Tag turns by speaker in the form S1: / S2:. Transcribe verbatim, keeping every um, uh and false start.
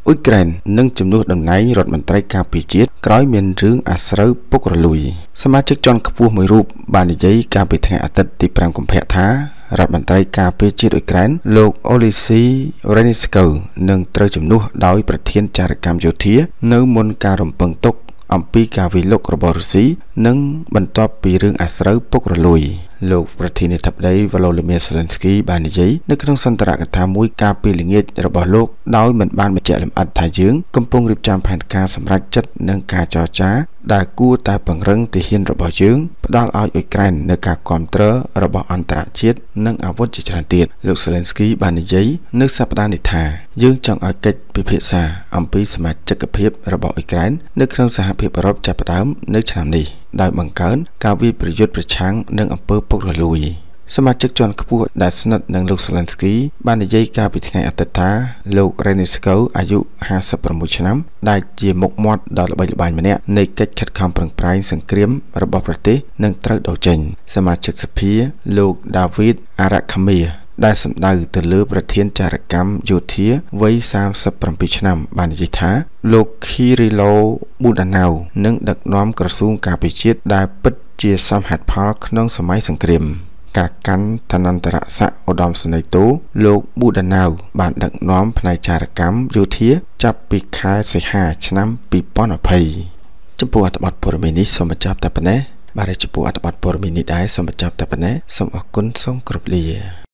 S1: អ៊ុយក្រែននឹងជំនួសតំណែងរដ្ឋមន្ត្រីការពារជាតិក្រោយមានរឿងអាស្រូវពុករលួយសមាជិកជាន់ខ្ពស់មួយរូបបាននិយាយកាលពីថ្ងៃអាទិត្យទីប្រាំកុម្ភៈថារដ្ឋមន្ត្រីការពារជាតិអ៊ុយក្រែនលោកអូលីស៊ីរ៉េនីស្កូនឹងត្រូវជំនួសដោយប្រធានចារកម្មយោធានៅមុនការរំពឹងទុកអំពីការវិលុករបស់រុស្ស៊ីនិងបន្ទាប់ពីរឿងអាស្រូវពុករលួយលោកប្រធានាធិបតី Volodymyr Zelensky បាននិយាយនៅក្នុងសន្ទរកថាមួយកាលពីល្ងាចរបស់លោកដោយមិនបានបញ្ជាក់លម្អិតថាយើងកំពុងរៀបចំផែនការសម្រេចចិត្តនិងការចរចាដែលគួរតែពង្រឹងទាហានរបស់យើងផ្ដល់ឲ្យអ៊ុយក្រែននៅការគ្រប់គ្រងរបស់អន្តរជាតិនិងអាវុធជាច្រើនទៀតលោក Zelensky បាននិយាយនៅសប្តាហ៍នេះថាយើងចង់ឲ្យកិច្ចពិភាក្សាអំពីសមាជិកភាពរបស់អ៊ុយក្រែននៅក្នុងសហភាពអឺរ៉ុបចាប់ផ្ដើមនៅឆ្នាំនេះដោយបង្កើនការវិប្រយុទ្ធប្រឆាំងនឹងអំពើពុករលួយសមាជិកជាន់ខ្ពស់ដែលស្និទ្ធនឹងលោក Zelensky បាននិយាយកាលពីថ្ងៃអាទិត្យថាលោក Renitsko អាយុห้าสิบหกឆ្នាំដែលជាមុខមាត់ដ៏ល្បីល្បាញម្នាក់នៃកិច្ចខិតខំប្រឹងប្រែងសង្គ្រាមរបស់ប្រទេសនឹងត្រូវដកចេញសមាជិកសភាលោក David Arakhamir ដែលសម្ដៅទៅលើប្រធានចារកម្មយោធាវ័យសាមសិបប្រាំពីរឆ្នាំបាននិយាយថាលោក Kirilo Budanov នឹងដឹកនាំក្រសួងការពារជាតិដែលពិតជាសមហេតុផលក្នុងសម័យសង្គ្រាមការកាន់ឋានន្តរស័ក្តិឧត្តមសេនីយ៍តូលោក Budanov បានដឹកនាំផ្នែកចារកម្មយោធាចាប់ពីខែសីហាឆ្នាំពីរពាន់ยี่สิบចំពោះអត្ថបទព័ត៌មាននេះសូមបញ្ចប់តែប៉ុណ្ណេះបាទចំពោះអត្ថបទព័ត៌មាននេះដែរសូមបញ្ចប់តែប៉ុណ្ណេះសូមអរគុណសូមគោរពលា